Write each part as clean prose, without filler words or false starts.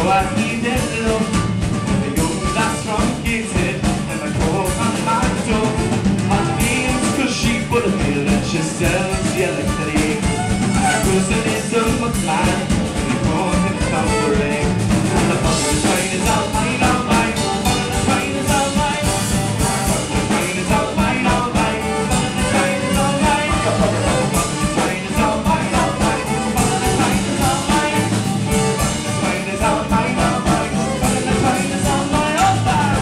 I needed love. The young that's truncated and I call on my door. Her name's Cushy, but a feeling she sells the electric. I was a little McLaren, we call him Thumbering. And the bus is train is all mine, all mine. The train is all mine. The train is all mine, all mine. The train is all mine. The train is all mine, all mine. The train is all mine. The train is all mine, all mine. The train is all mine, all mine.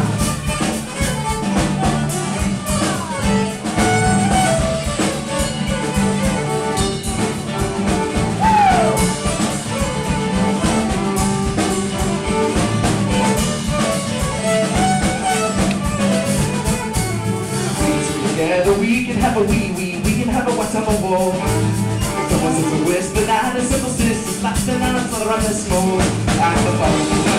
Together we can have a we can have a whatever war. Someone says a whisper and a simple sister slaps the hands on the run the smoke. And the